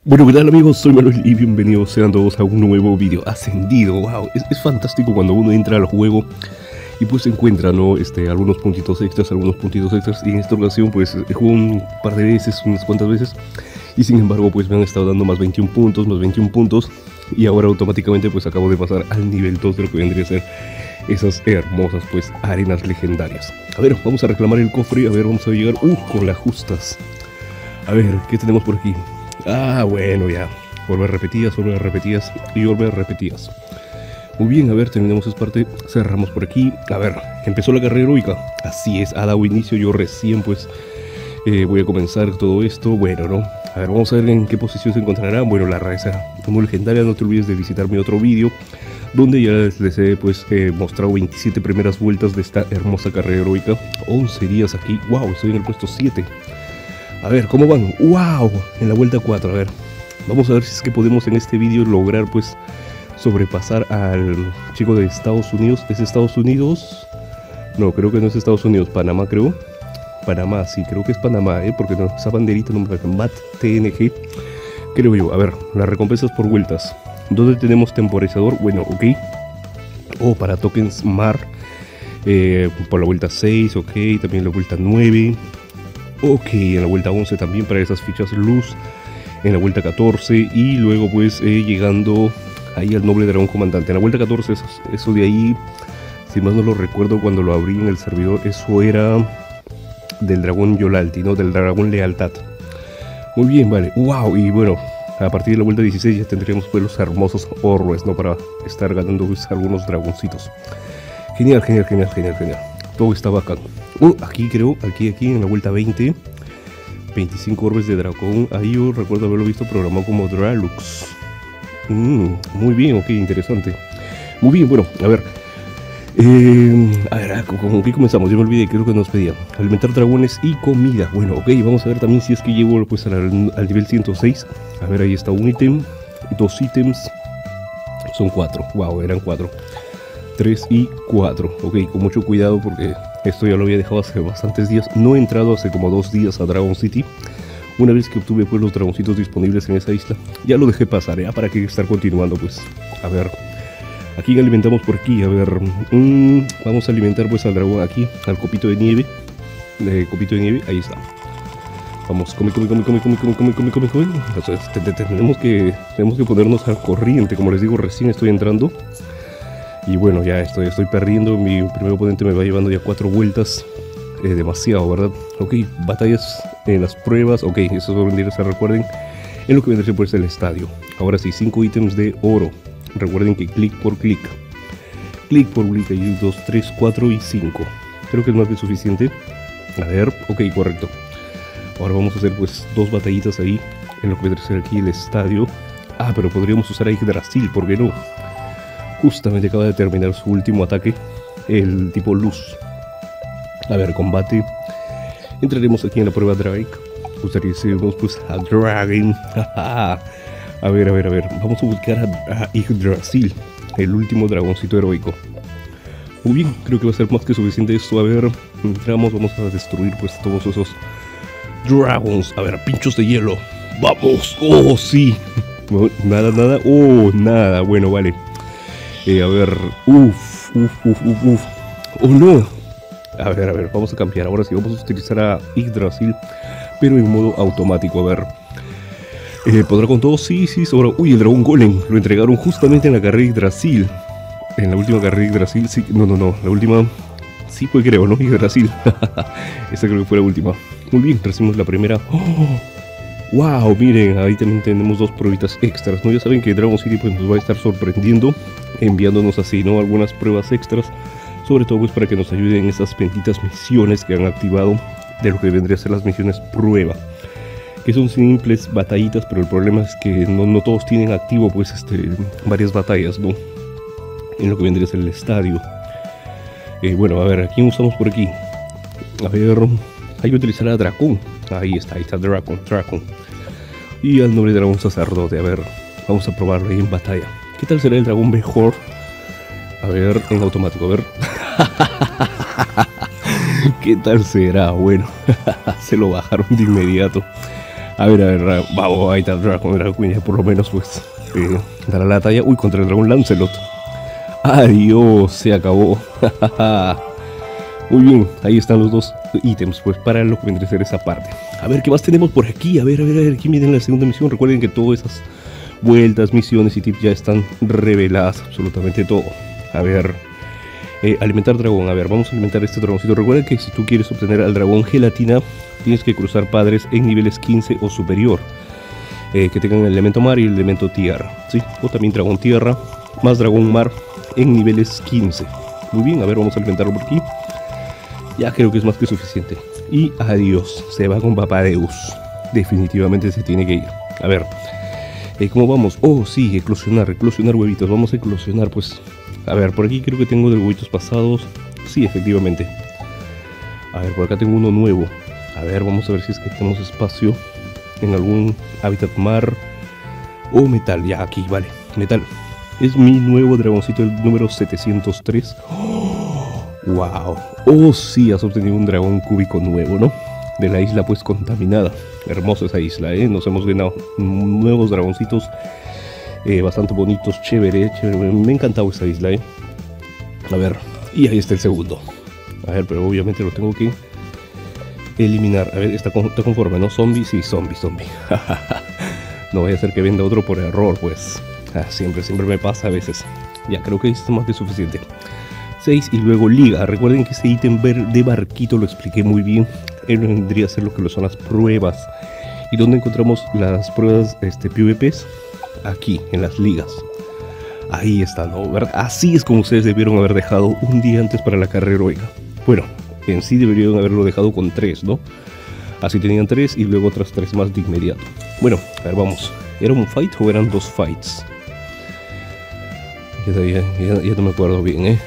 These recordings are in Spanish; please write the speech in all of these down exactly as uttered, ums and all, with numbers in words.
Bueno, ¿qué tal amigos? Soy Manuel y bienvenidos sean todos a un nuevo video. Ascendido, wow, es, es fantástico cuando uno entra al juego y pues encuentra, ¿no? Este, algunos puntitos extras, algunos puntitos extras. Y en esta ocasión pues he jugado un par de veces, unas cuantas veces. Y sin embargo pues me han estado dando más veintiún puntos, más veintiún puntos. Y ahora automáticamente pues acabo de pasar al nivel dos de lo que vendría a ser esas hermosas pues arenas legendarias. A ver, vamos a reclamar el cofre, a ver, vamos a llegar, uh, con las justas. A ver, ¿qué tenemos por aquí? Ah, bueno, ya. Volver repetidas, volver repetidas y volver repetidas. Muy bien, a ver, terminamos esta parte. Cerramos por aquí. A ver, empezó la carrera heroica. Así es, ha dado inicio. Yo recién, pues, eh, voy a comenzar todo esto. Bueno, ¿no? A ver, vamos a ver en qué posición se encontrará. Bueno, la raza como legendaria. No te olvides de visitar mi otro vídeo, donde ya les, les he, pues, eh, mostrado veintisiete primeras vueltas de esta hermosa carrera heroica. once días aquí. Wow, estoy en el puesto siete. A ver, ¿cómo van? ¡Wow! En la vuelta cuatro, a ver. Vamos a ver si es que podemos en este vídeo lograr, pues, sobrepasar al chico de Estados Unidos. ¿Es Estados Unidos? No, creo que no es Estados Unidos. Panamá, creo. Panamá, sí, creo que es Panamá, ¿eh? Porque no, esa banderita no me parece. Mat T N G. Creo yo. A ver, las recompensas por vueltas. ¿Dónde tenemos temporizador? Bueno, ok. Oh, para tokens mar. Eh, por la vuelta seis, ok. También la vuelta nueve. Ok, en la vuelta once también para esas fichas luz. En la vuelta catorce y luego pues eh, llegando ahí al noble dragón comandante. En la vuelta catorce, eso, eso de ahí, si más no lo recuerdo cuando lo abrí en el servidor, eso era del dragón Yolalti, ¿no? Del dragón lealtad. Muy bien, vale. Wow, y bueno, a partir de la vuelta dieciséis ya tendríamos pues los hermosos orbes, ¿no? Para estar ganando pues, algunos dragoncitos. Genial, genial, genial, genial, genial. Todo está bacán. Uh, aquí creo, aquí, aquí en la vuelta veinte, veinticinco orbes de dragón. Ahí yo recuerdo haberlo visto programado como Dralux. Mm, muy bien, ok, interesante. Muy bien, bueno, a ver. Eh, a ver, ¿con qué comenzamos? Yo me olvidé, creo que nos pedían alimentar dragones y comida. Bueno, ok, vamos a ver también si es que llego pues al, al nivel ciento seis. A ver, ahí está un ítem, dos ítems. Son cuatro, wow, eran cuatro. tres y cuatro, ok, con mucho cuidado porque esto ya lo había dejado hace bastantes días. No he entrado hace como dos días a Dragon City. Una vez que obtuve pues los dragoncitos disponibles en esa isla, ya lo dejé pasar, ya para que estar continuando pues. A ver, aquí alimentamos por aquí, a ver, mmm, vamos a alimentar pues al dragón aquí, al copito de nieve, eh, copito de nieve, ahí está. Vamos, come, come, come, come, come, come, come, come, come, come. Entonces, tenemos que, tenemos que ponernos al corriente, como les digo, recién estoy entrando. Y bueno, ya estoy, estoy perdiendo, mi primer oponente me va llevando ya cuatro vueltas, eh, demasiado, ¿verdad? Ok, batallas en las pruebas, ok, eso vendría a ser, recuerden, en lo que vendría a ser pues el estadio. Ahora sí, cinco ítems de oro, recuerden que clic por clic, clic por clic, hay dos, tres, cuatro y cinco, creo que es más que suficiente. A ver, ok, correcto. Ahora vamos a hacer pues dos batallitas ahí, en lo que vendría a ser aquí el estadio. Ah, pero podríamos usar a Yggdrasil, ¿por qué no? Justamente acaba de terminar su último ataque, el tipo luz. A ver, combate. Entraremos aquí en la prueba Drake. Usaríamos pues a Dragon. A ver, a ver, a ver. Vamos a buscar a, a Yggdrasil, el último dragoncito heroico. Muy bien, creo que va a ser más que suficiente esto. A ver, entramos, vamos a destruir pues todos esos dragons. A ver, pinchos de hielo. ¡Vamos! ¡Oh, sí! Nada, nada. ¡Oh, nada! Bueno, vale. Eh, a ver, uff, uff, uff, uff, uf. Oh no. A ver, a ver, vamos a cambiar. Ahora sí, vamos a utilizar a Yggdrasil, pero en modo automático. A ver, eh, ¿podrá con todo? Sí, sí, sobra. Uy, el dragón golem lo entregaron justamente en la carrera Yggdrasil. En la última carrera Yggdrasil, sí, no, no, no. La última, sí fue, creo, ¿no? Yggdrasil. Esta creo que fue la última. Muy bien, recibimos la primera. ¡Oh! Wow, miren, ahí también tenemos dos pruebitas extras, ¿no? Ya saben que Dragon City pues, nos va a estar sorprendiendo, enviándonos así, ¿no? Algunas pruebas extras, sobre todo pues para que nos ayuden en esas benditas misiones que han activado de lo que vendría a ser las misiones prueba, que son simples batallitas, pero el problema es que no, no todos tienen activo pues este, varias batallas, ¿no? En lo que vendría a ser el estadio. Eh, bueno, a ver, ¿a quién usamos por aquí? A ver, hay que utilizar a Dracón. Ahí está, ahí está Dracon, Dracon. Y al noble dragón sacerdote, a ver, vamos a probarlo ahí en batalla. ¿Qué tal será el dragón mejor? A ver, en automático, a ver. ¿Qué tal será? Bueno, se lo bajaron de inmediato. A ver, a ver, vamos, ahí está Dragon, Dragon, por lo menos pues eh, dará la talla. Uy, contra el dragón Lancelot. Adiós, se acabó. Muy bien, ahí están los dos ítems, pues para lo que vendría a ser esa parte. A ver, ¿qué más tenemos por aquí? A ver, a ver, a ver, aquí miren la segunda misión. Recuerden que todas esas vueltas, misiones y tips ya están reveladas, absolutamente todo. A ver, eh, alimentar dragón. A ver, vamos a alimentar este dragoncito. Recuerden que si tú quieres obtener al dragón gelatina, tienes que cruzar padres en niveles quince o superior, eh, que tengan el elemento mar y el elemento tierra, ¿sí? O también dragón tierra, más dragón mar en niveles quince. Muy bien, a ver, vamos a alimentarlo por aquí. Ya creo que es más que suficiente. Y adiós, se va con Papadeus. Definitivamente se tiene que ir. A ver, eh, ¿cómo vamos? Oh, sí, eclosionar, eclosionar huevitos. Vamos a eclosionar, pues. A ver, por aquí creo que tengo de huevitos pasados. Sí, efectivamente. A ver, por acá tengo uno nuevo. A ver, vamos a ver si es que tenemos espacio en algún hábitat mar. O metal, ya aquí, vale, metal. Es mi nuevo dragoncito, el número setecientos tres. ¡Oh! ¡Wow! Oh, sí, has obtenido un dragón cúbico nuevo, ¿no? De la isla, pues, contaminada. Hermosa esa isla, ¿eh? Nos hemos ganado nuevos dragoncitos. Eh, bastante bonitos, chévere, chévere. Me ha encantado esta isla, ¿eh? A ver, y ahí está el segundo. A ver, pero obviamente lo tengo que eliminar. A ver, está, con, está conforme, ¿no? Zombie, sí, zombie, zombie. No vaya a ser que venda otro por error, pues. Ah, siempre, siempre me pasa a veces. Ya, creo que esto es más que suficiente. seis y luego liga. Recuerden que ese ítem de barquito lo expliqué muy bien. Él vendría a ser lo que son las pruebas. ¿Y dónde encontramos las pruebas este, PvPs? Aquí, en las ligas. Ahí está, ¿no? ¿Verdad? Así es como ustedes debieron haber dejado un día antes para la carrera heroica. Bueno, en sí deberían haberlo dejado con tres, ¿no? Así tenían tres y luego otras tres más de inmediato. Bueno, a ver, vamos. ¿Era un fight o eran dos fights? Ya, ya, ya, ya no me acuerdo bien, ¿eh?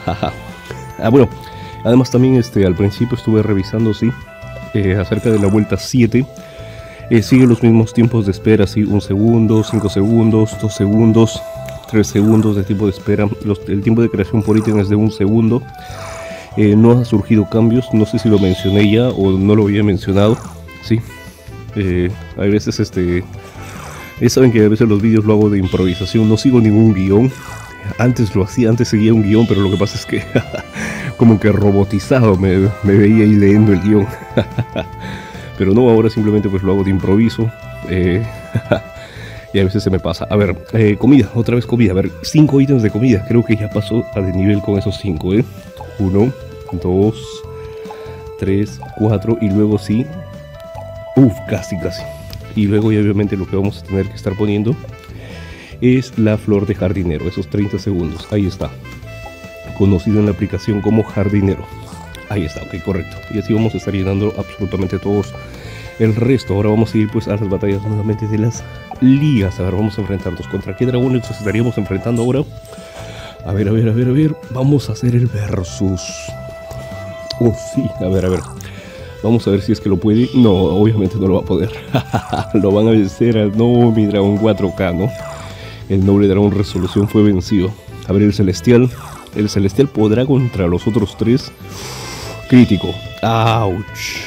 Ah, bueno, además también este, al principio estuve revisando, sí, eh, acerca de la vuelta siete. Eh, sigue los mismos tiempos de espera, sí, un segundo, cinco segundos, dos segundos, tres segundos de tiempo de espera. Los, el tiempo de creación por ítem es de un segundo. Eh, no han surgido cambios, no sé si lo mencioné ya o no lo había mencionado, sí. Eh, hay veces, este, ya saben que a veces los vídeos lo hago de improvisación, no sigo ningún guión. Antes lo hacía, antes seguía un guión, pero lo que pasa es que como que robotizado me, me veía ahí leyendo el guión. Pero no, ahora simplemente pues lo hago de improviso. Eh, y a veces se me pasa. A ver, eh, comida, otra vez comida. A ver, cinco ítems de comida. Creo que ya pasó a de nivel con esos cinco, ¿eh? Uno, dos, tres, cuatro y luego sí. Uf, casi, casi. Y luego ya obviamente lo que vamos a tener que estar poniendo es la flor de jardinero, esos treinta segundos. Ahí está. Conocido en la aplicación como jardinero. Ahí está, ok, correcto. Y así vamos a estar llenando absolutamente todos el resto. Ahora vamos a ir pues a las batallas nuevamente de las ligas. A ver, vamos a enfrentarnos. ¿Contra qué dragones nos estaríamos enfrentando ahora? A ver, a ver, a ver, a ver. Vamos a hacer el versus. Oh, sí, a ver, a ver. Vamos a ver si es que lo puede. No, obviamente no lo va a poder. Lo van a vencer. No, mi dragón cuatro K, ¿no? El noble dragón resolución fue vencido. A ver, el celestial. El celestial podrá contra los otros tres. Crítico. ¡Auch!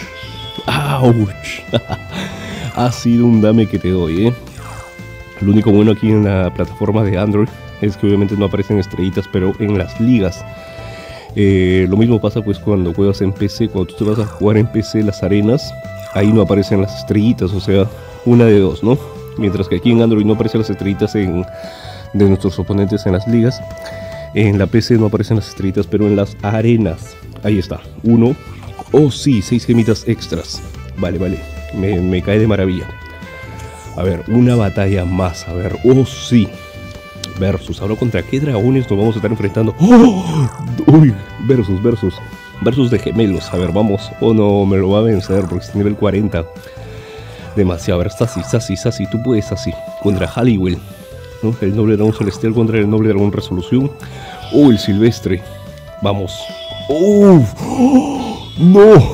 ¡Auch! Ha sido un dame que te doy, ¿eh? Lo único bueno aquí en la plataforma de Android es que obviamente no aparecen estrellitas, pero en las ligas. Eh, lo mismo pasa pues cuando juegas en P C. Cuando tú te vas a jugar en P C las arenas, ahí no aparecen las estrellitas, o sea, una de dos, ¿no? Mientras que aquí en Android no aparecen las estrellitas en, de nuestros oponentes en las ligas. En la P C no aparecen las estrellitas, pero en las arenas. Ahí está, uno. Oh sí, seis gemitas extras. Vale, vale, me, me cae de maravilla. A ver, una batalla más, a ver, oh sí. Versus, ahora contra qué dragones nos vamos a estar enfrentando. ¡Oh! Uy, versus, versus. Versus de gemelos, a ver, vamos. Oh no, me lo va a vencer porque es nivel cuarenta. Demasiado, a ver, Sassy, Sassy, Sassy, tú puedes Sassy. Contra Halliwell, ¿no? El noble dragón celestial contra el noble dragón resolución. Oh, el silvestre. Vamos. ¡Oh! ¡Oh! ¡No!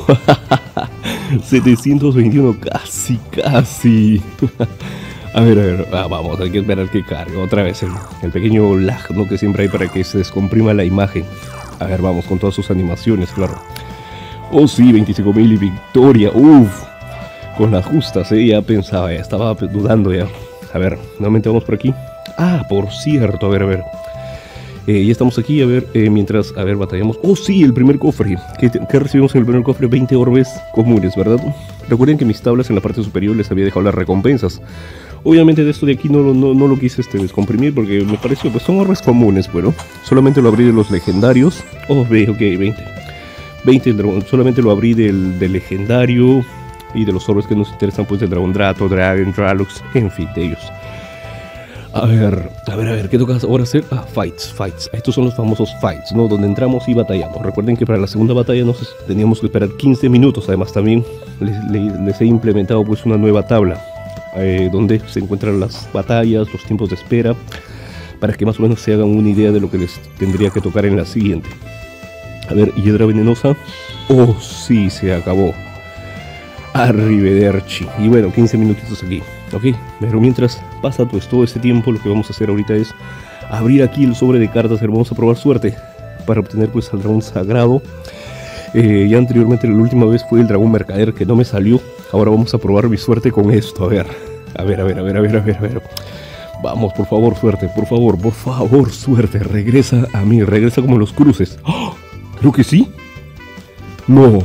setecientos veintiuno, casi, casi. A ver, a ver, ah, vamos, hay que esperar que cargue otra vez el, el pequeño lag, ¿no? Que siempre hay para que se descomprima la imagen. A ver, vamos con todas sus animaciones, claro. Oh sí, veinticinco mil y victoria. Uff. con las justas, ¿eh? Ya pensaba, ya estaba dudando ya. A ver, nuevamente vamos por aquí. Ah, por cierto, a ver, a ver. Eh, ya estamos aquí, a ver, eh, mientras, a ver, batallamos. Oh, sí, el primer cofre. ¿Qué, ¿Qué recibimos en el primer cofre? veinte orbes comunes, ¿verdad? Recuerden que mis tablas en la parte superior les había dejado las recompensas. Obviamente de esto de aquí no, no, no lo quise este, descomprimir porque me pareció, pues son orbes comunes, bueno. Solamente lo abrí de los legendarios. Oh, ve, ok, veinte. veinte el dragón, solamente lo abrí del, del legendario y de los orbes que nos interesan, pues del dragón Drato, Dragon, Dralux, en fin, de ellos. A ver, a ver, a ver, ¿qué toca ahora hacer? Ah, fights, fights. Estos son los famosos fights, ¿no? Donde entramos y batallamos. Recuerden que para la segunda batalla nos teníamos que esperar quince minutos. Además también les, les, les he implementado pues una nueva tabla eh, donde se encuentran las batallas, los tiempos de espera, para que más o menos se hagan una idea de lo que les tendría que tocar en la siguiente. A ver, hiedra venenosa. Oh, sí, se acabó. Arrivederci. Y bueno, quince minutitos aquí. Ok, pero mientras pasa pues todo este tiempo, lo que vamos a hacer ahorita es abrir aquí el sobre de cartas. Vamos a probar suerte para obtener pues al dragón sagrado. Eh, ya anteriormente la última vez fue el dragón mercader que no me salió. Ahora vamos a probar mi suerte con esto. A ver, a ver, a ver, a ver, a ver, a ver, a ver. Vamos, por favor, suerte, por favor, por favor, suerte. Regresa a mí, regresa como los cruces. ¡Oh! Creo que sí. No.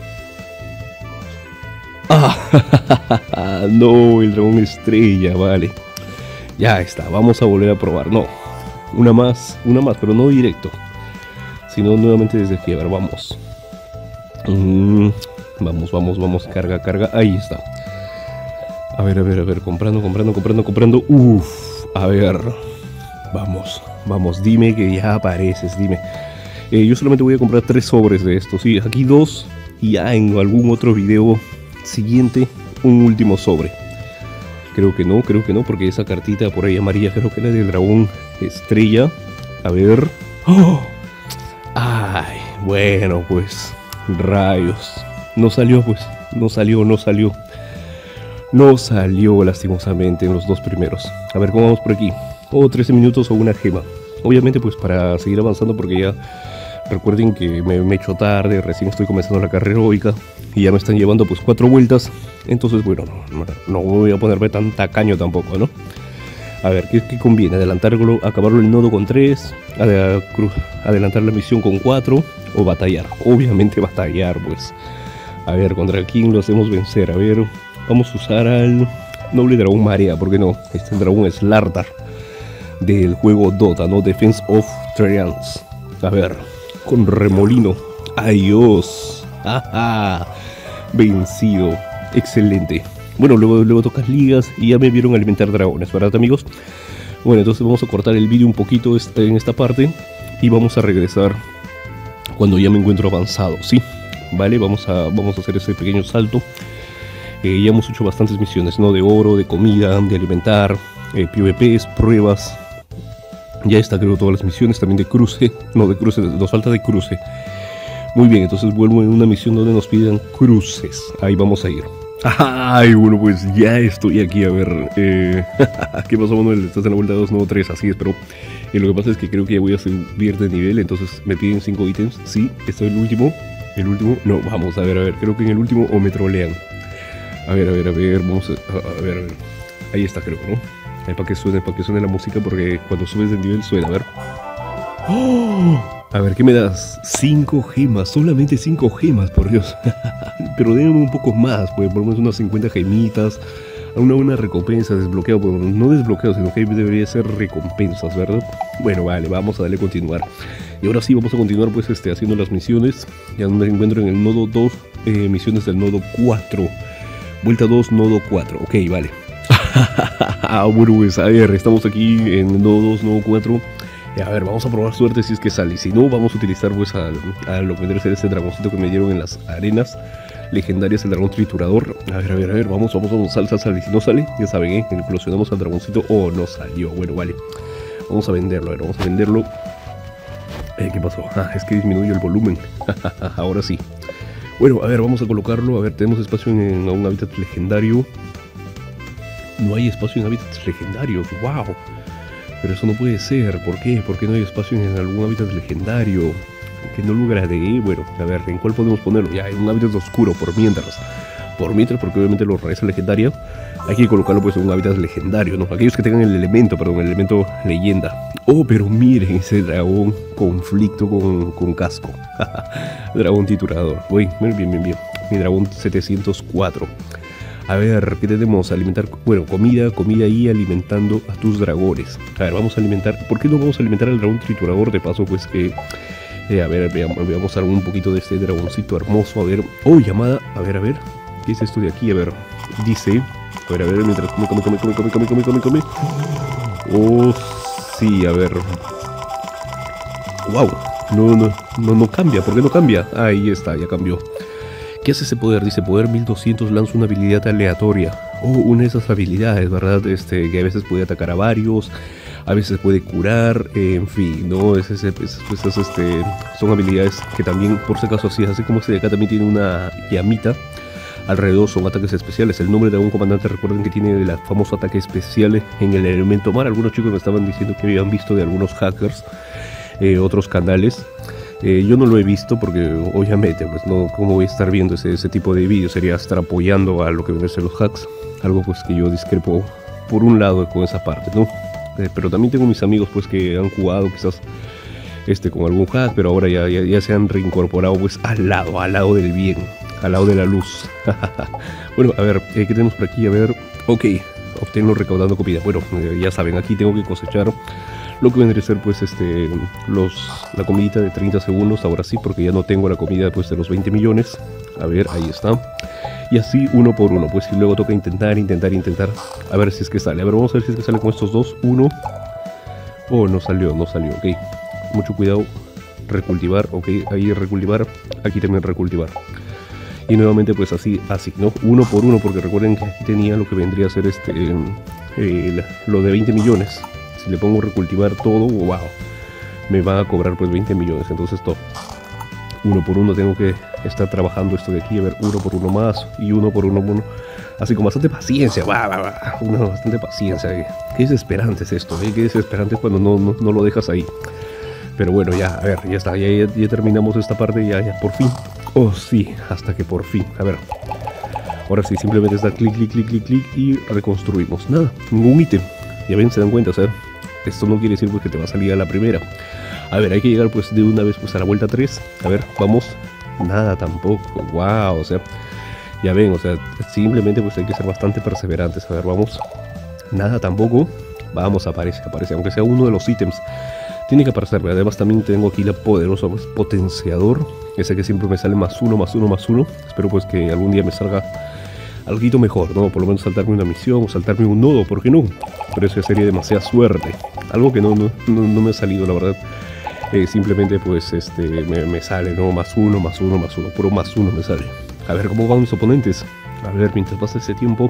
Ah, no, el dragón estrella, vale. Ya está, vamos a volver a probar. No, una más, una más, pero no directo, sino nuevamente desde aquí. A ver, vamos. Mm, vamos, vamos, vamos, carga, carga. Ahí está. A ver, a ver, a ver, comprando, comprando, comprando, comprando. Uff, a ver. Vamos, vamos, dime que ya apareces, dime. Eh, yo solamente voy a comprar tres sobres de estos. Sí, aquí dos. Y ya en algún otro video siguiente, un último sobre. Creo que no, creo que no, porque esa cartita por ahí amarilla, creo que era del dragón estrella. A ver. ¡Oh! Ay, bueno, pues. Rayos. No salió, pues. No salió, no salió. No salió, lastimosamente, en los dos primeros. A ver, ¿cómo vamos por aquí? Oh, trece minutos o una gema. Obviamente, pues para seguir avanzando, porque ya recuerden que me, me echo tarde, recién estoy comenzando la carrera heroica y ya me están llevando pues cuatro vueltas. Entonces, bueno, no, no voy a ponerme tan tacaño tampoco, ¿no? A ver, ¿qué, qué conviene? ¿Adelantarlo, acabarlo el nodo con tres? ¿Adelantar la misión con cuatro? ¿O batallar? Obviamente batallar, pues. A ver, ¿contra quién lo hacemos vencer? A ver, vamos a usar al noble dragón marea, ¿por qué no? Este dragón es Slardar del juego Dota, ¿no? Defense of Treants. A ver, con remolino. ¡Adiós! ¡Ajá! Vencido. Excelente. Bueno, luego, luego tocas ligas y ya me vieron alimentar dragones, ¿verdad, amigos? Bueno, entonces vamos a cortar el vídeo un poquito en esta parte y vamos a regresar cuando ya me encuentro avanzado, ¿sí? Vale, vamos a, vamos a hacer ese pequeño salto. Eh, ya hemos hecho bastantes misiones, ¿no? De oro, de comida, de alimentar, eh, PvPs, pruebas. Ya está, creo, todas las misiones, también de cruce. No, de cruce, nos falta de cruce. Muy bien, entonces vuelvo en una misión donde nos pidan cruces. Ahí vamos a ir. Ay, bueno, pues ya estoy aquí, a ver. Eh, ¿Qué pasó, Manuel? Estás en la vuelta dos, no tres, así es, pero eh, lo que pasa es que creo que ya voy a subir de nivel, entonces me piden cinco ítems. Sí, esto es el último. El último, no, vamos a ver, a ver, creo que en el último o me trolean. A ver, a ver, a ver, vamos a, a, a ver, a ver. Ahí está, creo, ¿no? Ahí para que suene, para que suene la música, porque cuando subes de nivel suena, a ver. ¡Oh! A ver, ¿qué me das? Cinco gemas, solamente cinco gemas, por Dios. Pero déjame un poco más, pues, por lo menos unas cincuenta gemitas, una buena recompensa, desbloqueado, pues, no desbloqueado, sino que debería ser recompensas, ¿verdad? Bueno, vale, vamos a darle a continuar. Y ahora sí, vamos a continuar, pues, este, haciendo las misiones. Ya me encuentro en el nodo dos, eh, misiones del nodo cuatro. Vuelta dos, nodo cuatro, ok, vale. Bueno, pues, a ver, estamos aquí en el nodo dos, nodo cuatro. A ver, vamos a probar suerte si es que sale. Si no, vamos a utilizar pues a, a lo que vendría a ser este dragoncito que me dieron en las arenas legendarias, el dragón triturador. A ver, a ver, a ver, vamos, vamos, vamos, sal, sal, sal. Y si no sale, ya saben, ¿eh? Inclusionamos al dragoncito. Oh, no salió. Bueno, vale. Vamos a venderlo, a ver, vamos a venderlo. Eh, ¿Qué pasó? Ah, es que disminuyó el volumen. Ahora sí. Bueno, a ver, vamos a colocarlo. A ver, tenemos espacio en, en un hábitat legendario. No hay espacio en hábitats legendarios. ¡Wow! Pero eso no puede ser. ¿Por qué? ¿Por qué no hay espacio en algún hábitat legendario? Que no lo agregué. Bueno, a ver, ¿en cuál podemos ponerlo? Ya, en un hábitat oscuro, por mientras. Por mientras, porque obviamente los rareza legendaria hay que colocarlo pues en un hábitat legendario, ¿no? Aquellos que tengan el elemento, perdón, el elemento leyenda. Oh, pero miren ese dragón conflicto con, con casco. Dragón titulador. Uy, bien, bien, bien. Mi dragón setecientos cuatro. A ver, ¿qué tenemos? Alimentar, bueno, comida, comida y alimentando a tus dragones. A ver, vamos a alimentar. ¿Por qué no vamos a alimentar al dragón triturador? De paso, pues que... Eh, a ver, veamos, veamos algo un poquito de este dragoncito hermoso. A ver. Oh, llamada. A ver, a ver. ¿Qué es esto de aquí? A ver. Dice... A ver, a ver, mientras come, come, come, come, come, come, come, come, come. Oh, sí, a ver. Wow. No, no, no, no cambia. ¿Por qué no cambia? Ahí está, ya cambió. ¿Qué hace ese poder? Dice, poder mil doscientos lanza una habilidad aleatoria. Oh, una de esas habilidades, ¿verdad? Este, que a veces puede atacar a varios, a veces puede curar, eh, en fin, ¿no? Es, es, es, es, es, este, son habilidades que también, por si acaso, así, así como este de acá también tiene una llamita. Alrededor son ataques especiales. El nombre de un comandante, recuerden que tiene el famoso ataque especial en el elemento mar. Algunos chicos me estaban diciendo que habían visto de algunos hackers, eh, otros canales. Eh, yo no lo he visto porque obviamente, pues no, ¿cómo voy a estar viendo ese, ese tipo de vídeos? Sería estar apoyando a lo que vienen a ser los hacks. Algo pues que yo discrepo por un lado con esa parte, ¿no? Eh, pero también tengo mis amigos pues que han jugado quizás este con algún hack, pero ahora ya, ya, ya se han reincorporado pues al lado, al lado del bien. Al lado de la luz. Bueno, a ver, eh, ¿qué tenemos por aquí? A ver, ok, obtengo recaudando comida. Bueno, eh, ya saben, aquí tengo que cosechar lo que vendría a ser pues este los la comidita de treinta segundos, ahora sí, porque ya no tengo la comida pues de los veinte millones. A ver, ahí está. Y así uno por uno, pues y luego toca intentar, intentar, intentar. A ver si es que sale. A ver, vamos a ver si es que sale con estos dos. Uno. Oh, no salió, no salió, ok. Mucho cuidado. Recultivar, ok, ahí recultivar. Aquí también recultivar. Y nuevamente pues así, así, ¿no? Uno por uno, porque recuerden que aquí tenía lo que vendría a ser este eh, lo de veinte millones. Si le pongo recultivar todo, wow, me va a cobrar pues veinte millones. Entonces todo, uno por uno tengo que estar trabajando esto de aquí. A ver, uno por uno más y uno por uno, uno. Así con bastante paciencia, va, va, va, una bastante paciencia. Eh. Qué desesperante es esto, eh. Qué desesperante cuando no, no, no lo dejas ahí. Pero bueno, ya, a ver, ya está, ya, ya, ya terminamos esta parte, ya, ya, por fin. Oh, sí, hasta que por fin, a ver. Ahora sí, simplemente está clic, clic, clic, clic, clic y reconstruimos. Nada, ningún ítem. Ya ven, se dan cuenta, o sea, esto no quiere decir pues que te va a salir a la primera. A ver, hay que llegar pues de una vez pues a la vuelta tres. A ver, vamos. Nada tampoco, wow, o sea, ya ven, o sea, simplemente pues hay que ser bastante perseverantes. A ver, vamos. Nada tampoco. Vamos, aparece, aparece, aunque sea uno de los ítems. Tiene que aparecer. Además también tengo aquí la poderosa pues, potenciador. Ese que siempre me sale más uno, más uno, más uno. Espero pues que algún día me salga algo mejor, ¿no? Por lo menos saltarme una misión o saltarme un nodo, ¿por qué no? Pero eso ya sería demasiada suerte. Algo que no, no, no, no me ha salido, la verdad. Eh, simplemente pues este me, me sale, ¿no? Más uno, más uno, más uno. Puro más uno me sale. A ver cómo van mis oponentes. A ver, mientras pasa ese tiempo...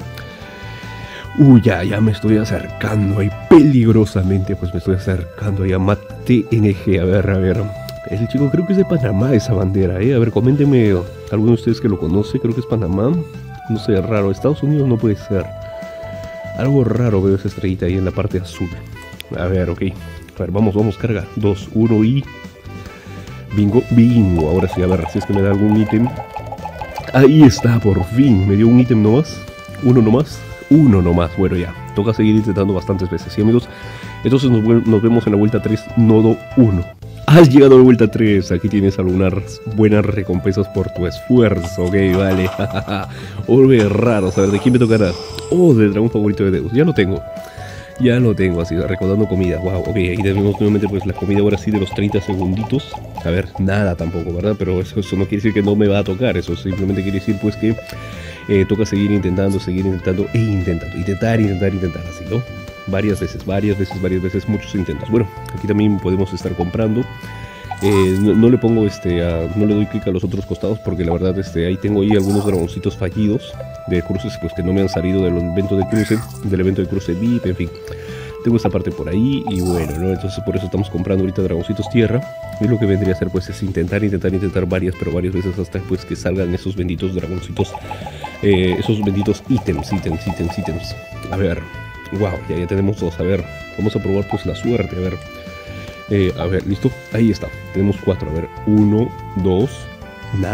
Uy, ya, ya me estoy acercando ahí peligrosamente, pues me estoy acercando ahí a Mate N G. A ver, a ver, el chico creo que es de Panamá esa bandera, eh. A ver, coméntenme, alguno de ustedes que lo conoce, creo que es Panamá. No sé, raro, Estados Unidos no puede ser. Algo raro veo esa estrellita ahí en la parte azul. A ver, ok. A ver, vamos, vamos, carga. Dos, uno y... Bingo, bingo. Ahora sí, a ver, si es que me da algún ítem. Ahí está, por fin. Me dio un ítem nomás. Uno nomás. Uno nomás, bueno ya, toca seguir intentando bastantes veces, ¿sí amigos? Entonces nos, nos vemos en la vuelta tres, nodo uno. Has llegado a la vuelta tres, aquí tienes algunas buenas recompensas por tu esfuerzo, ok, vale. Orbe raro, a ver, ¿de quién me tocará? Oh, del dragón favorito de Deus, ya lo tengo. Ya lo tengo, así, recordando comida, wow, ok, ahí tenemos nuevamente pues la comida ahora sí de los treinta segunditos. A ver, nada tampoco, ¿verdad? Pero eso, eso no quiere decir que no me va a tocar, eso simplemente quiere decir pues que... Eh, toca seguir intentando, seguir intentando e intentando, intentar, intentar, intentar, así, ¿no? Varias veces, varias veces, varias veces, muchos intentos. Bueno, aquí también podemos estar comprando. Eh, no, no le pongo este, a, no le doy clic a los otros costados porque la verdad este, ahí tengo ahí algunos dragoncitos fallidos de cruces pues que no me han salido del evento de cruce, del evento de cruce V I P, en fin. Tengo esta parte por ahí y bueno, ¿no? Entonces por eso estamos comprando ahorita dragoncitos tierra. Y lo que vendría a hacer pues es intentar, intentar, intentar varias, pero varias veces hasta pues que salgan esos benditos dragoncitos, eh, esos benditos ítems, ítems, ítems, ítems. A ver, wow, ya, ya tenemos dos. A ver, vamos a probar pues la suerte, a ver. Eh, a ver, listo, ahí está, tenemos cuatro, a ver, uno, dos, nada.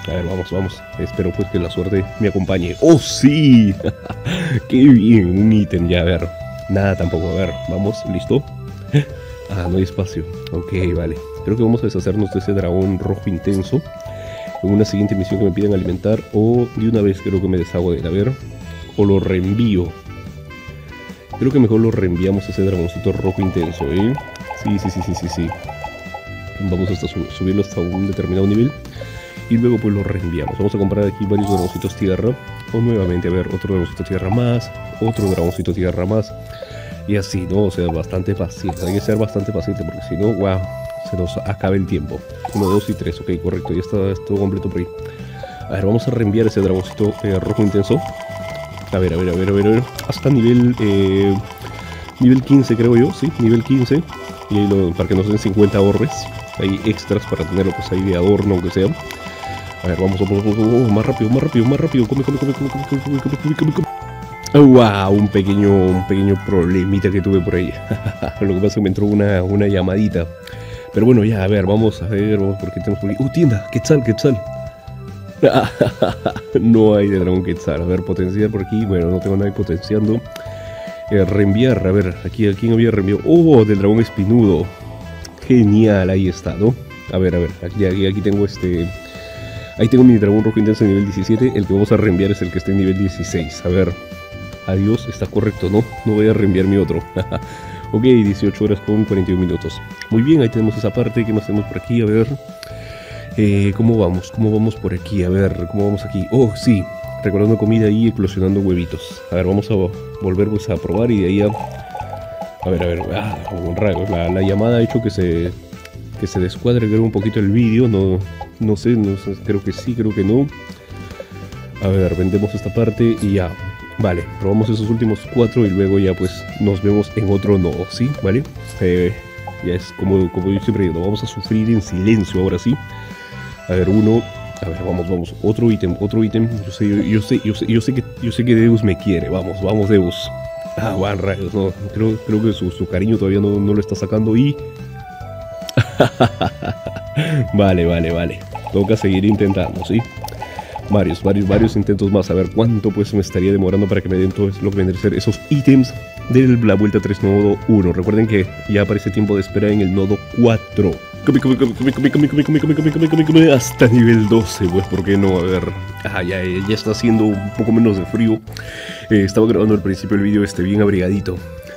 A ver, vamos, vamos. Espero pues que la suerte me acompañe. ¡Oh, sí! ¡Qué bien! Un ítem ya, a ver. Nada tampoco, a ver. Vamos, ¿listo? Ah, no hay espacio. Ok, vale. Creo que vamos a deshacernos de ese dragón rojo intenso en una siguiente misión que me piden alimentar. O de una vez creo que me deshago de él. A ver. O lo reenvío. Creo que mejor lo reenviamos a ese dragoncito rojo intenso, ¿eh? Sí, sí, sí, sí, sí, sí. Vamos hasta su subirlo hasta un determinado nivel. Y luego pues lo reenviamos. Vamos a comprar aquí varios dragoncitos tierra. O nuevamente, a ver, otro dragoncito tierra más. Otro dragoncito tierra más. Y así, ¿no? O sea, bastante paciente. Hay que ser bastante paciente porque si no, wow, se nos acaba el tiempo. Uno, dos y tres. Ok, correcto. Ya está todo completo por ahí. A ver, vamos a reenviar ese dragoncito eh, rojo intenso. A ver, a ver, a ver, a ver, a ver. Hasta nivel eh, nivel quince creo yo, sí, nivel quince. Y ahí lo, para que nos den cincuenta orbes. Hay extras para tenerlo pues ahí de adorno, aunque sea. A ver, vamos, vamos, vamos, vamos, más rápido, más rápido, más rápido. Come, come, come, come, come, come, come, come, come, come. Oh, wow, un pequeño, un pequeño problemita que tuve por ahí. Lo que pasa es que me entró una, una llamadita. Pero bueno, ya, a ver, vamos a ver, vamos por qué tenemos por aquí. ¡Uh, tienda! ¡Quetzal, Quetzal! No hay de dragón Quetzal. A ver, potenciar por aquí. Bueno, no tengo nadie potenciando. Eh, reenviar, a ver, aquí a quién había reenviado. ¡Oh, del dragón espinudo! Genial, ahí está, ¿no? A ver, a ver, aquí, aquí, aquí tengo este... Ahí tengo mi dragón rojo intenso en nivel diecisiete. El que vamos a reenviar es el que está en nivel dieciséis. A ver, adiós, está correcto, ¿no? No voy a reenviar mi otro. Ok, dieciocho horas con cuarenta y un minutos. Muy bien, ahí tenemos esa parte. ¿Qué más tenemos por aquí? A ver... Eh, ¿Cómo vamos? ¿Cómo vamos por aquí? A ver, ¿cómo vamos aquí? Oh, sí, recordando comida y eclosionando huevitos. A ver, vamos a volver pues, a probar y de ahí a... A ver, a ver, ah, un rayo. La, la llamada ha hecho que se, que se descuadre creo un poquito el vídeo. No, no sé, no sé, creo que sí, creo que no. A ver, vendemos esta parte y ya. Vale, probamos esos últimos cuatro y luego ya pues nos vemos en otro nodo, ¿sí? ¿Vale? Eh, ya es como, como yo siempre digo, vamos a sufrir en silencio ahora sí. A ver, uno, a ver, vamos, vamos, otro ítem, otro ítem. Yo sé, yo, yo sé, yo sé, yo sé que, yo sé que Deus me quiere. Vamos, vamos, Deus. Ah, van rayos, no, creo, creo que su, su cariño todavía no, no lo está sacando y... Vale, vale, vale. Toca seguir intentando, ¿sí? Varios, varios, varios intentos más. A ver cuánto pues me estaría demorando para que me den todo lo que vendría a ser esos ítems de la vuelta tres nodo uno. Recuerden que ya aparece tiempo de espera en el nodo cuatro. Come, come, come, come, come, come, come, come, come, come, come, come, come, hasta nivel doce, pues, ¿por qué no? A ver, ah, ya, ya está haciendo un poco menos de frío. Eh, estaba grabando al principio del vídeo este bien abrigadito.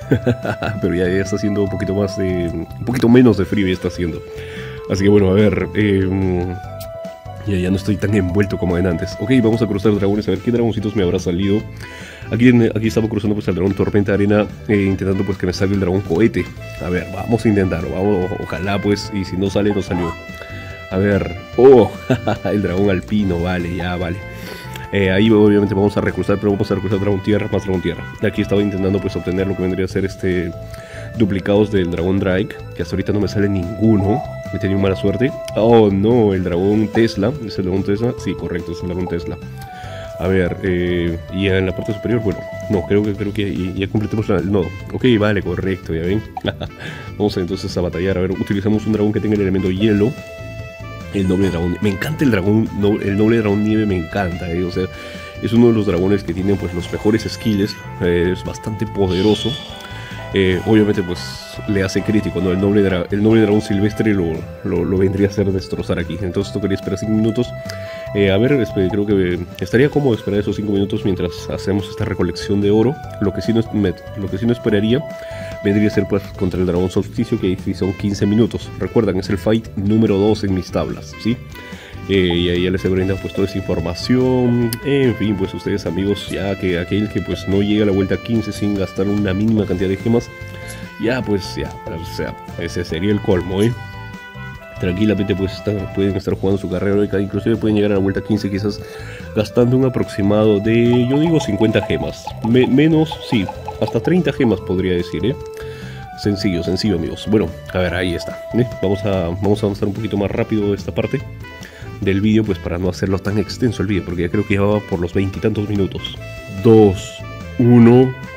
Pero ya, ya está haciendo un poquito más de... Un poquito menos de frío ya está haciendo. Así que bueno, a ver... Eh, ya, ya no estoy tan envuelto como en antes. Ok, vamos a cruzar dragones, a ver qué dragoncitos me habrá salido. Aquí, aquí estaba cruzando pues el dragón tormenta arena, eh, intentando pues que me salga el dragón cohete. A ver, vamos a intentarlo, vamos, ojalá pues, y si no sale, no salió. A ver, oh, el dragón alpino, vale, ya, vale. Eh, ahí obviamente vamos a recruzar, pero vamos a recruzar dragón tierra, más dragón tierra. Aquí estaba intentando pues obtener lo que vendría a ser este... duplicados del dragón Drake, que hasta ahorita no me sale ninguno. He tenido mala suerte. Oh no, el dragón Tesla. ¿Es el dragón Tesla? Sí, correcto, es el dragón Tesla. A ver, eh, y en la parte superior, bueno, no, creo que creo que ya, ya completamos el nodo. Ok, vale, correcto, ya ven. Vamos a, entonces a batallar. A ver, utilizamos un dragón que tenga el elemento hielo. El noble dragón. Me encanta el dragón, no, el noble dragón nieve, me encanta, eh, o sea, es uno de los dragones que tienen pues los mejores skills. Eh, es bastante poderoso. Eh, obviamente pues le hace crítico, ¿no? El noble, dra el noble dragón silvestre lo, lo, lo vendría a hacer destrozar aquí. Entonces tocaría esperar cinco minutos. Eh, a ver, creo que estaría cómodo esperar esos cinco minutos mientras hacemos esta recolección de oro. Lo que sí no, me, lo que sí no esperaría vendría a ser pues contra el dragón solsticio, que ahí son quince minutos. Recuerdan, es el fight número dos en mis tablas, ¿sí? Eh, y ahí ya les he brindado pues toda esa información. En fin, pues ustedes amigos, ya que aquel que pues no llega a la vuelta quince sin gastar una mínima cantidad de gemas, ya pues ya, o sea, ese sería el colmo, ¿eh? Tranquilamente pues está, pueden estar jugando su carrera heroica, inclusive pueden llegar a la vuelta quince quizás gastando un aproximado de, yo digo cincuenta gemas, Me, menos, sí, hasta treinta gemas podría decir, ¿eh? Sencillo, sencillo amigos. Bueno, a ver, ahí está, ¿eh? Vamos a, vamos a avanzar un poquito más rápido esta parte del vídeo, pues para no hacerlo tan extenso el vídeo, porque ya creo que ya va por los veintitantos minutos. Dos, uno,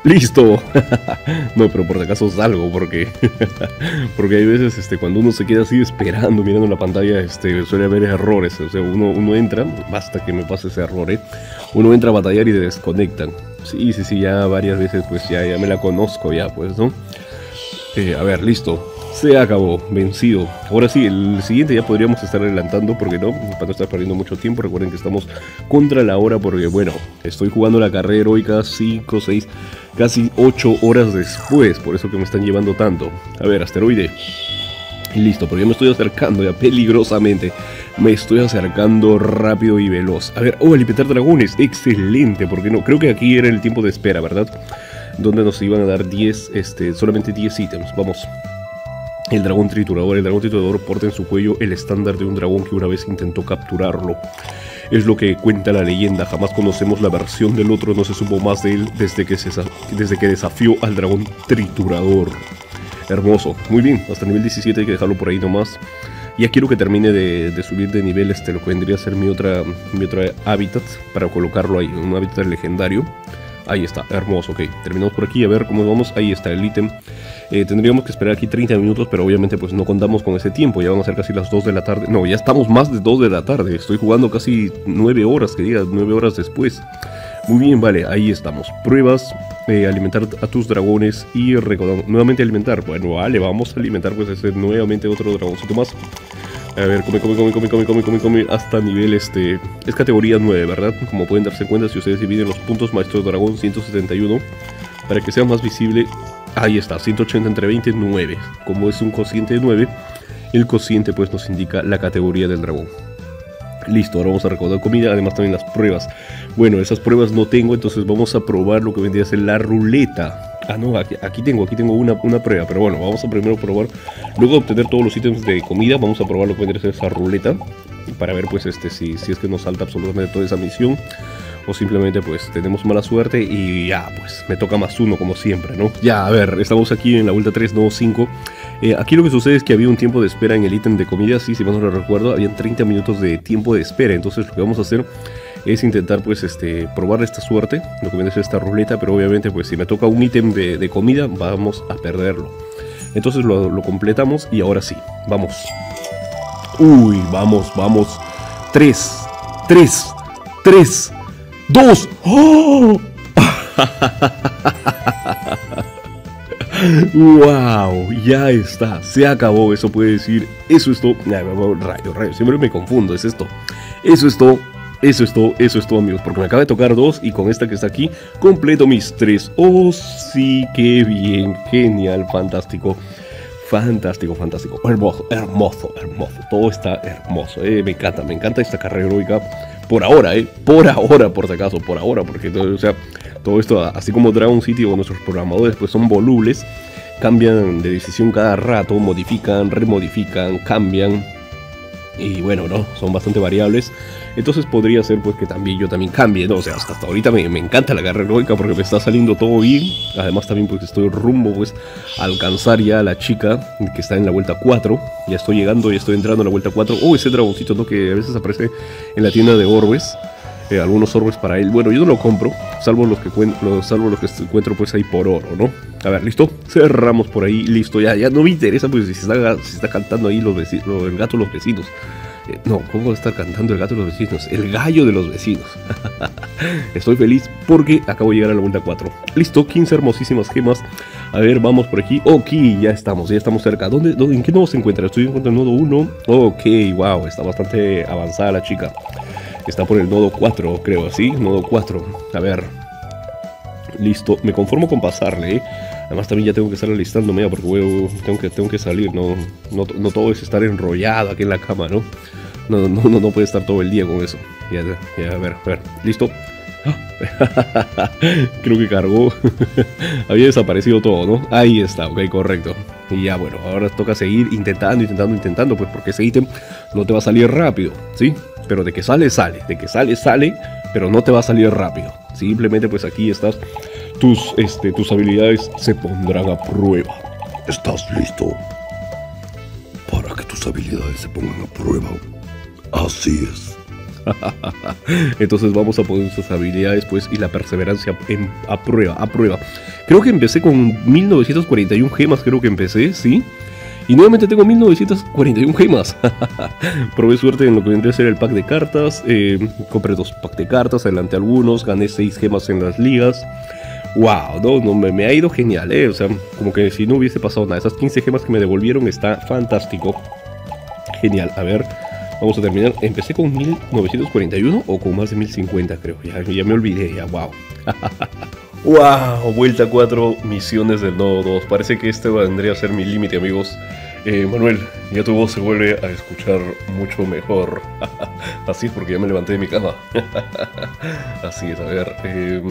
¡Listo! No, pero por si acaso salgo, porque porque hay veces este, cuando uno se queda así esperando, mirando la pantalla, este, suele haber errores. O sea, uno, uno entra, basta que me pase ese error, ¿eh? Uno entra a batallar y te desconectan. Sí, sí, sí, ya varias veces pues ya, ya me la conozco ya, pues, ¿no? Eh, a ver, listo. Se acabó, vencido. Ahora sí, el siguiente ya podríamos estar adelantando, porque no, para no estar perdiendo mucho tiempo. Recuerden que estamos contra la hora, porque bueno, estoy jugando la carrera heroica cinco, seis, casi ocho horas después, por eso que me están llevando tanto. A ver, asteroide. Y listo, porque yo me estoy acercando ya peligrosamente. Me estoy acercando rápido y veloz. A ver, oh, alimentar dragones, excelente, porque no, creo que aquí era el tiempo de espera, ¿verdad? Donde nos iban a dar diez, este, solamente diez ítems, vamos. El dragón triturador. El dragón triturador porta en su cuello el estándar de un dragón que una vez intentó capturarlo. Es lo que cuenta la leyenda. Jamás conocemos la versión del otro. No se supo más de él desde que, se, desde que desafió al dragón triturador. Hermoso. Muy bien. Hasta nivel diecisiete hay que dejarlo por ahí nomás. Ya quiero que termine de, de subir de nivel este, lo que vendría a ser mi otra, mi otra hábitat. Para colocarlo ahí. Un hábitat legendario. Ahí está. Hermoso. Ok. Terminamos por aquí. A ver cómo vamos. Ahí está el ítem. Eh, tendríamos que esperar aquí treinta minutos, pero obviamente pues no contamos con ese tiempo. Ya van a ser casi las dos de la tarde. No, ya estamos más de dos de la tarde. Estoy jugando casi nueve horas, que digas, nueve horas después. Muy bien, vale, ahí estamos. Pruebas, eh, alimentar a tus dragones y recordamos, nuevamente alimentar. Bueno, vale, vamos a alimentar pues ese, nuevamente otro dragoncito más. A ver, come, come, come, come, come, come, come, come, hasta nivel este... Es categoría nueve, ¿verdad? Como pueden darse cuenta, si ustedes dividen los puntos maestro dragón ciento setenta y uno, para que sea más visible... Ahí está, ciento ochenta entre veinte, nueve. Como es un cociente de nueve, el cociente pues nos indica la categoría del dragón. Listo, ahora vamos a recaudar comida, además también las pruebas. Bueno, esas pruebas no tengo, entonces vamos a probar lo que vendría a ser la ruleta. Ah, no, aquí, aquí tengo, aquí tengo una, una prueba, pero bueno, vamos a primero probar. Luego de obtener todos los ítems de comida, vamos a probar lo que vendría a ser esa ruleta. Para ver pues este si, si es que nos salta absolutamente toda esa misión. O simplemente pues tenemos mala suerte y ya pues me toca más uno como siempre, ¿no? Ya, a ver, estamos aquí en la vuelta tres, no cinco. eh, Aquí lo que sucede es que había un tiempo de espera en el ítem de comida. Sí, si mal no lo recuerdo, habían treinta minutos de tiempo de espera. Entonces lo que vamos a hacer es intentar pues este probar esta suerte, lo que viene a ser esta ruleta. Pero obviamente pues si me toca un ítem de, de comida, vamos a perderlo. Entonces lo, lo completamos y ahora sí, vamos. Uy, vamos, vamos. Tres, tres, tres, dos. ¡Oh! ¡Wow! Ya está, se acabó. Eso puede decir, eso es todo. Rayo, rayo, siempre me confundo, es esto. Eso es todo, eso es todo, eso es todo, amigos. Porque me acaba de tocar dos y con esta que está aquí completo mis tres. ¡Oh, sí! ¡Qué bien! Genial, fantástico. Fantástico, fantástico, hermoso, hermoso, hermoso, todo está hermoso, eh, me encanta, me encanta esta carrera heroica, por ahora, eh, por ahora, por si acaso, por ahora, porque, o sea, todo esto, así como Dragon City o nuestros programadores, pues son volubles, cambian de decisión cada rato, modifican, remodifican, cambian, y bueno, no, son bastante variables. Entonces podría ser pues que también yo también cambie, ¿no? O sea, hasta, hasta ahorita me, me encanta la carrera heroica porque me está saliendo todo bien. Además también pues estoy rumbo pues a alcanzar ya a la chica que está en la vuelta cuatro. Ya estoy llegando, ya estoy entrando en la vuelta cuatro. Oh, ese dragoncito, ¿no? Que a veces aparece en la tienda de orbes. Eh, algunos orbes para él. Bueno, yo no lo compro, salvo los que, los, salvo los que encuentro pues ahí por oro, ¿no? A ver, ¿listo? Cerramos por ahí, listo, ya, ya no me interesa pues si se está, si está cantando ahí los vecinos, el gato de los vecinos. Eh, no, ¿cómo va a estar cantando el gato de los vecinos? El gallo de los vecinos. Estoy feliz porque acabo de llegar a la vuelta cuatro. Listo, quince hermosísimas gemas. A ver, vamos por aquí. Ok, ya estamos, ya estamos cerca. ¿Dónde, dónde, ¿En qué nodo se encuentra? Estoy en el nodo uno. Ok, wow, está bastante avanzada la chica. Está por el nodo cuatro, creo, ¿sí? Nodo cuatro. A ver. Listo, me conformo con pasarle, ¿eh? Además también ya tengo que estar alistándome, porque voy, tengo, que, tengo que salir, no, no, no todo es estar enrollado aquí en la cama, ¿no? No, no, no, no puede estar todo el día con eso. Ya, ya, a ver, a ver, listo. Creo que cargó. Había desaparecido todo, ¿no? Ahí está, ok, correcto. Y ya, bueno, ahora toca seguir intentando, intentando, intentando, pues porque ese ítem no te va a salir rápido, ¿sí? Pero de que sale, sale, de que sale, sale, pero no te va a salir rápido. Simplemente pues aquí estás, tus, este, tus habilidades se pondrán a prueba. ¿Estás listo para que tus habilidades se pongan a prueba? Así es, Entonces vamos a poner nuestras habilidades pues y la perseverancia en, a prueba, a prueba. Creo que empecé con mil novecientas cuarenta y una gemas, creo que empecé, ¿sí? Y nuevamente tengo mil novecientas cuarenta y una gemas. Probé suerte en lo que vendría a ser el pack de cartas. Eh, compré dos packs de cartas, adelanté algunos, gané seis gemas en las ligas. Wow, no, no me, me ha ido genial, eh. O sea, como que si no hubiese pasado nada. Esas quince gemas que me devolvieron está fantástico. Genial, a ver, vamos a terminar. Empecé con mil novecientos cuarenta y uno o con más de mil cincuenta, creo. Ya, ya me olvidé, ya, wow. Wow, vuelta cuatro, misiones del nodo dos. Parece que este vendría a ser mi límite, amigos. Eh, Manuel, ya tu voz se vuelve a escuchar mucho mejor. Así es porque ya me levanté de mi cama. Así es, a ver. Eh...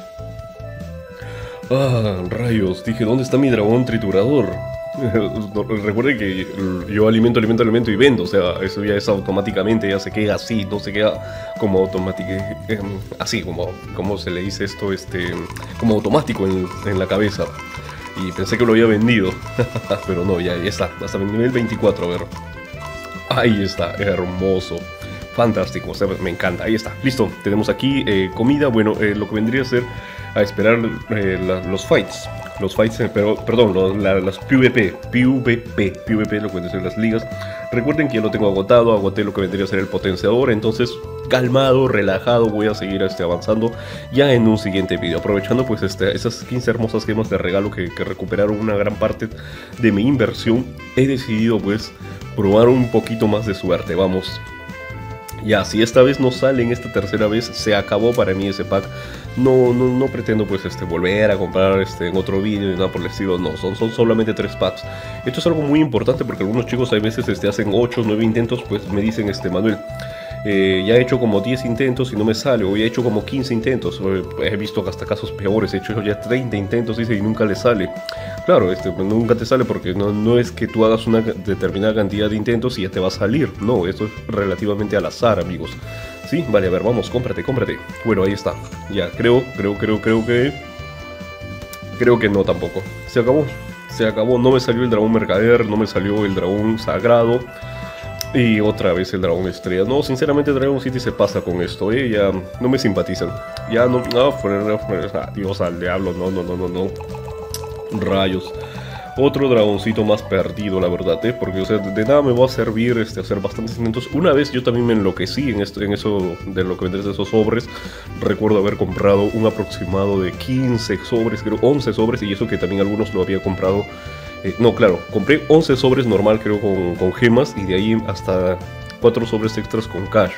Ah, rayos, dije, ¿dónde está mi dragón triturador? Recuerden que yo alimento, alimento, alimento y vendo. O sea, eso ya es automáticamente, ya se queda así, no se queda como automático, eh, así como, como se le dice esto, este, como automático en, en la cabeza. Y pensé que lo había vendido, pero no, ya, ya está, hasta el nivel veinticuatro, a ver. Ahí está, hermoso, fantástico, o sea, me encanta, ahí está, listo, tenemos aquí eh, comida, bueno, eh, lo que vendría a ser a esperar eh, la, los fights. Los fights, eh, pero, perdón, los, la, las PvP, PvP, PvP, lo que vendría a ser las ligas. Recuerden que ya lo tengo agotado, agoté lo que vendría a ser el potenciador, entonces calmado, relajado, voy a seguir este, avanzando ya en un siguiente video. Aprovechando pues este, esas quince hermosas gemas de regalo que, que recuperaron una gran parte de mi inversión, he decidido pues probar un poquito más de suerte, vamos. Ya, si esta vez no sale en esta tercera vez, se acabó para mí ese pack. No, no, no pretendo pues este, volver a comprar este, en otro vídeo ni nada por el estilo. No, son, son solamente tres packs. Esto es algo muy importante porque algunos chicos a veces este, hacen ocho, nueve intentos. Pues me dicen, este Manuel, eh, ya he hecho como diez intentos y no me sale. O ya he hecho como quince intentos. O he visto hasta casos peores. He hecho ya treinta intentos, dice, y nunca le sale. Claro, este, nunca te sale porque no, no es que tú hagas una determinada cantidad de intentos y ya te va a salir. No, esto es relativamente al azar, amigos. Sí, vale, a ver, vamos, cómprate, cómprate. Bueno, ahí está. Ya, creo, creo, creo, creo que... Creo que no tampoco. Se acabó, se acabó. No me salió el dragón mercader, no me salió el dragón sagrado. Y otra vez el dragón estrella. No, sinceramente Dragon City se pasa con esto, eh. Ya no me simpatizan. Ya no, no, adiós al diablo, no, no, no, no, no. Rayos. Otro dragoncito más perdido, la verdad, ¿eh? Porque, o sea, de nada me va a servir este, hacer bastantes intentos. Una vez yo también me enloquecí en, esto, en eso de lo que vendré de esos sobres. Recuerdo haber comprado un aproximado de quince sobres, creo, once sobres. Y eso que también algunos lo había comprado. Eh, no, claro, compré once sobres normal, creo, con, con gemas. Y de ahí hasta cuatro sobres extras con cash.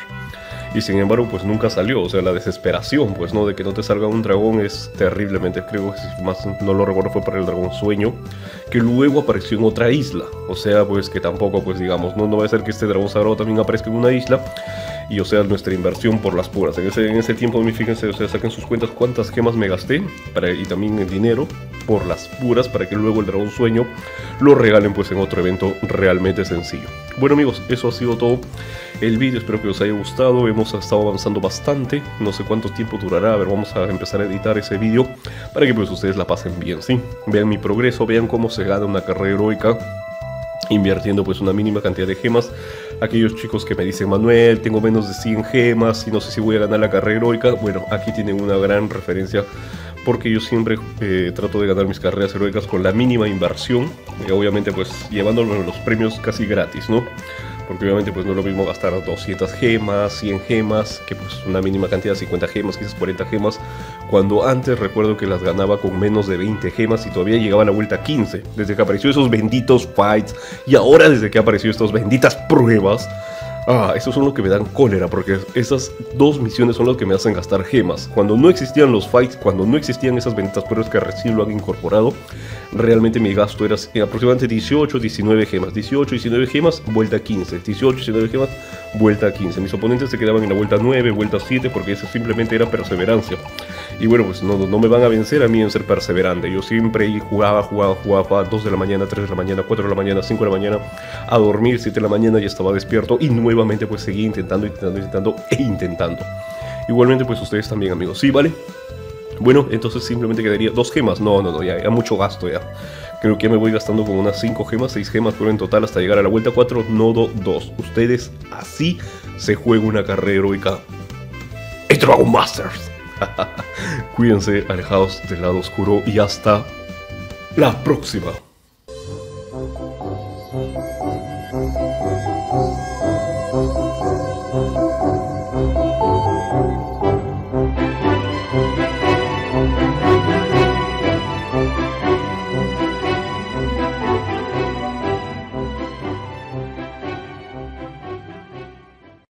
Y sin embargo, pues nunca salió. O sea, la desesperación, pues, ¿no? De que no te salga un dragón es terriblemente. Creo que si más no lo recuerdo fue para el dragón sueño, que luego apareció en otra isla. O sea, pues que tampoco, pues digamos, no, no va a ser que este dragón sagrado también aparezca en una isla. Y o sea, nuestra inversión por las puras. En ese, en ese tiempo, fíjense, o sea, saquen sus cuentas cuántas gemas me gasté. Para, y también el dinero por las puras, para que luego el dragón sueño lo regalen pues en otro evento realmente sencillo. Bueno, amigos, eso ha sido todo el vídeo, espero que os haya gustado. Hemos estado avanzando bastante, no sé cuánto tiempo durará. A ver, vamos a empezar a editar ese vídeo para que pues ustedes la pasen bien, ¿sí? Vean mi progreso, vean cómo se gana una carrera heroica invirtiendo pues una mínima cantidad de gemas. Aquellos chicos que me dicen, Manuel, tengo menos de cien gemas y no sé si voy a ganar la carrera heroica, bueno, aquí tienen una gran referencia, porque yo siempre eh, trato de ganar mis carreras heroicas con la mínima inversión, y obviamente pues llevándolo los premios casi gratis, ¿no? Porque obviamente pues no es lo mismo gastar doscientas gemas, cien gemas, que pues una mínima cantidad, cincuenta gemas, quizás cuarenta gemas, cuando antes recuerdo que las ganaba con menos de veinte gemas y todavía llegaba a la vuelta quince, desde que apareció esos benditos fights, y ahora desde que apareció estas benditas pruebas. Ah, esos son los que me dan cólera, porque esas dos misiones son las que me hacen gastar gemas. Cuando no existían los fights, cuando no existían esas benditas pruebas que recién lo han incorporado, realmente mi gasto era aproximadamente dieciocho, diecinueve gemas. dieciocho, diecinueve gemas, vuelta quince. dieciocho, diecinueve gemas, vuelta quince. Mis oponentes se quedaban en la vuelta nueve, vuelta siete, porque eso simplemente era perseverancia. Y bueno, pues no, no me van a vencer a mí en ser perseverante. Yo siempre jugaba, jugaba, jugaba a dos de la mañana, tres de la mañana, cuatro de la mañana, cinco de la mañana, a dormir, siete de la mañana, ya estaba despierto y nuevamente pues seguí intentando, intentando, intentando e intentando. Igualmente pues ustedes también, amigos, ¿sí? ¿Vale? Bueno, entonces simplemente quedaría dos gemas. No, no, no, ya, ya mucho gasto ya. Creo que me voy gastando como unas cinco gemas, seis gemas por en total hasta llegar a la vuelta cuatro, nodo dos. Ustedes, así se juega una carrera heroica en Dragon Masters. Cuídense, alejados del lado oscuro y hasta la próxima.